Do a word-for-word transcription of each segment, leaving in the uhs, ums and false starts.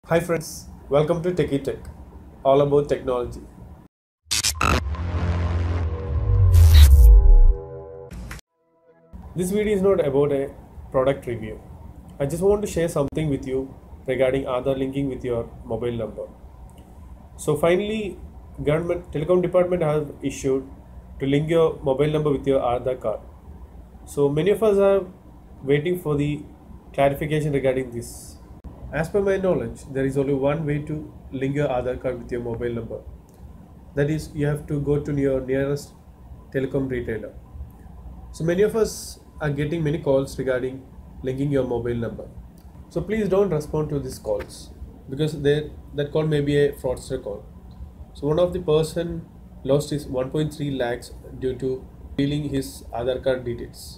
Hi friends, welcome to Techie Tech, all about technology. This video is not about a product review. I just want to share something with you regarding Aadhaar linking with your mobile number. So finally, government telecom department have issued to link your mobile number with your Aadhaar card. So many of us are waiting for the clarification regarding this. As per my knowledge, there is only one way to link your Aadhaar card with your mobile number. That is, you have to go to your nearest telecom retailer. So many of us are getting many calls regarding linking your mobile number. So please don't respond to these calls because they, that call may be a fraudster call. So one of the person lost his one point three lakhs due to stealing his Aadhaar card details.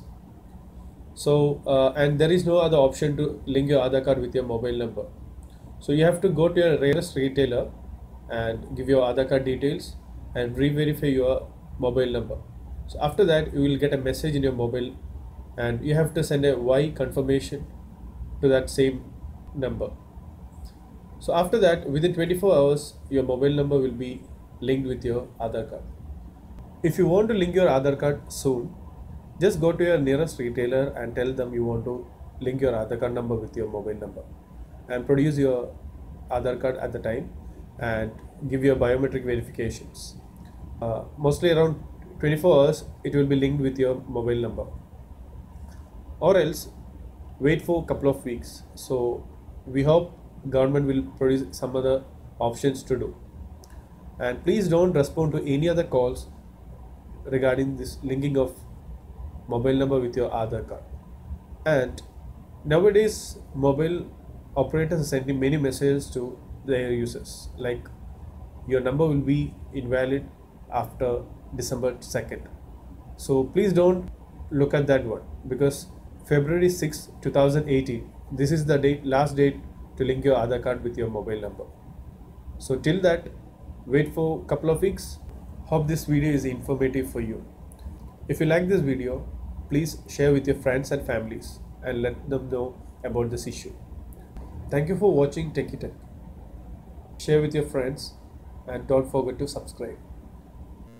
So uh, and there is no other option to link your Aadhaar card with your mobile number. So you have to go to your nearest retailer and give your Aadhaar card details and re-verify your mobile number. So after that you will get a message in your mobile and you have to send a Y confirmation to that same number. So after that, within twenty-four hours your mobile number will be linked with your Aadhaar card. If you want to link your Aadhaar card soon, just go to your nearest retailer and tell them you want to link your Aadhaar card number with your mobile number and produce your Aadhaar card at the time and give your biometric verifications. Uh, mostly around twenty-four hours it will be linked with your mobile number, or else wait for a couple of weeks. So we hope government will produce some other options to do, and please don't respond to any other calls regarding this linking of mobile number with your Aadhaar card. And nowadays mobile operators are sending many messages to their users like your number will be invalid after December second. So please don't look at that one because February sixth two thousand eighteen, this is the date last date to link your Aadhaar card with your mobile number. So till that, wait for a couple of weeks. Hope this video is informative for you. If you like this video, please share with your friends and families and let them know about this issue. Thank you for watching Techie Tech. Share with your friends and don't forget to subscribe.